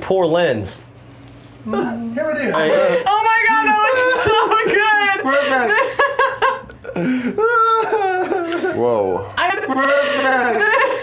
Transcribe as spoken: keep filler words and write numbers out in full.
poor lens. Here it is. Right. Oh my god, that was so good! Perfect. Whoa. I